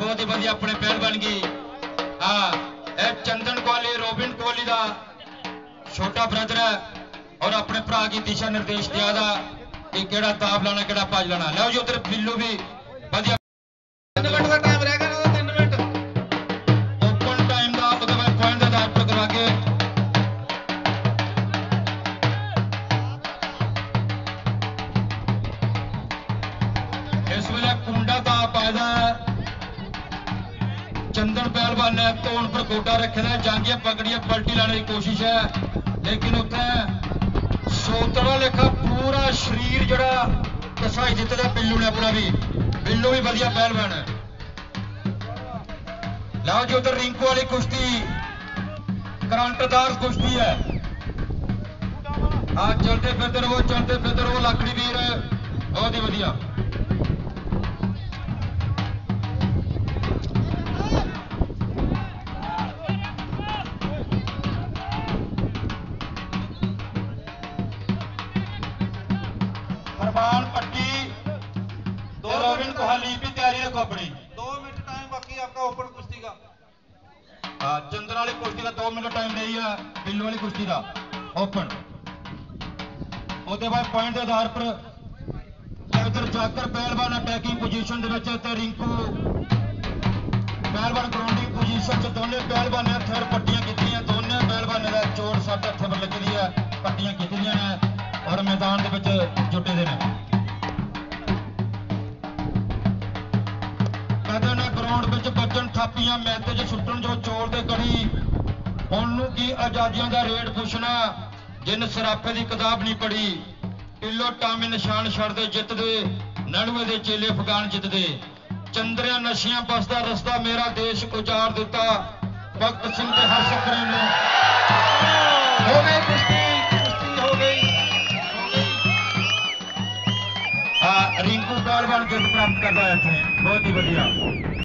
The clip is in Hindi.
बहुत ही वधिया अपने पहलवान की हाँ चंदन कोहली रोबिन कोहली का छोटा ब्रदर है और अपने भरा की दिशा निर्देश दिया कि केड़ा ताप लाना केड़ा भज लाना। लो जी उधर बिल्लू भी वधिया ओपन टाइम का पॉइंट के आधार पर करवा के इस वेले कुंडा ताप आया चंदन पहलवान ने तोन पर गोटा रखे है जांगिया पकड़िया पलटी लाने की कोशिश है लेकिन उत्थे सोतरा लेखा पूरा शरीर जड़ा कसाई दिता बिल्लू ने अपना भी बिल्लू भी वधिया पहलवान है। लाओ जी उधर रिंकू वाली कुश्ती करंटदार कुश्ती है हाँ चलते फिरते वो लाकड़ी वीर बहुत ही वधिया फरमान पट्टी रोबिन कोहली भी तैयारी रखो अपनी 2 मिनट टाइम बाकी आपका ओपन कुश्ती का चंद्र वाली कुश्ती का 2 मिनट टाइम नहीं है बिल्लू वाली कुश्ती का ओपन बाद पॉइंट के आधार पर इधर जाकर पहलवान अटैकिंग पोजीशन रिंकू पहलवान ग्राउंडिंग पोजीशन दोनों पहलवान थर पट्टियां की दोनों पहलवान का चोट सट हथ पर लगी है पट्टियां की और मैदान के जुटे दे कदे ना ग्राउंड में बजन थापियां मैच सुटन जो चोर दे कड़ी उन्होंने की आजादियों का रेट पुछना जिन सराफे की किताब नहीं पढ़ी पिलो टामे निशान छड़ते जितते नड़ुए के चेले अफगान जितते चंद्रिया नशियां बसदा रस्ता मेरा देश उजाड़ दिता भगत सिंह के हर सकरे हो गई कुश्ती हो गई रिंकू पहलवान जित प्राप्त करता है बहुत ही बढ़िया।